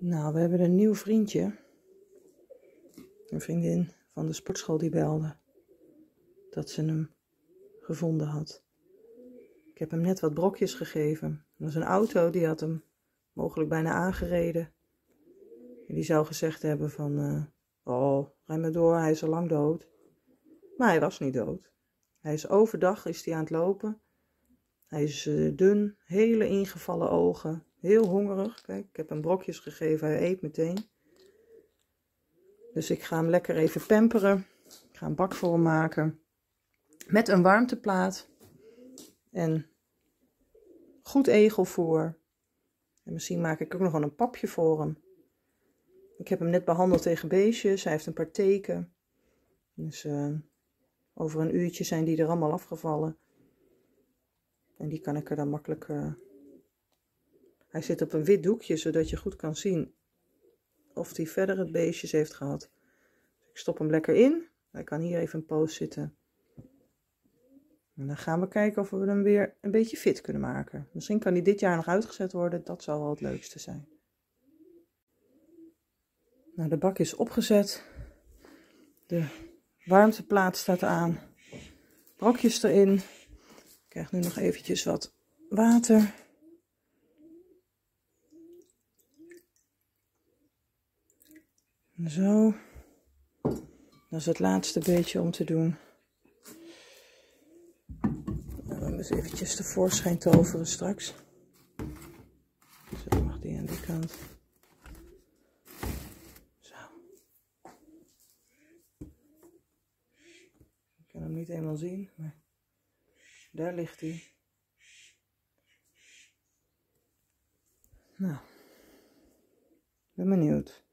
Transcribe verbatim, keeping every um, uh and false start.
Nou, we hebben een nieuw vriendje. Een vriendin van de sportschool die belde. Dat ze hem gevonden had. Ik heb hem net wat brokjes gegeven. Er was een auto, die had hem mogelijk bijna aangereden. En die zou gezegd hebben van... Uh, oh, rij maar door, hij is al lang dood. Maar hij was niet dood. Hij is overdag is hij aan het lopen. Hij is uh, dun, hele ingevallen ogen. Heel hongerig. Kijk, ik heb hem brokjes gegeven, hij eet meteen. Dus ik ga hem lekker even pamperen. Ik ga een bak voor hem maken. Met een warmteplaat. En goed egelvoer. En misschien maak ik ook nog wel een papje voor hem. Ik heb hem net behandeld tegen beestjes. Hij heeft een paar teken. Dus uh, over een uurtje zijn die er allemaal afgevallen. En die kan ik er dan makkelijk... Uh... Hij zit op een wit doekje, zodat je goed kan zien of hij verder het beestjes heeft gehad. Ik stop hem lekker in. Hij kan hier even een poos zitten. En dan gaan we kijken of we hem weer een beetje fit kunnen maken. Misschien kan hij dit jaar nog uitgezet worden. Dat zou wel het leukste zijn. Nou, de bak is opgezet. De warmteplaat staat aan. Brokjes erin. Ik krijg nu nog eventjes wat water. Zo. Dat is het laatste beetje om te doen. Dan gaan we eens eventjes tevoorschijn toveren straks. Zo mag die aan die kant. Zo. Ik kan hem niet helemaal zien, maar daar ligt hij. Nou, ik ben benieuwd.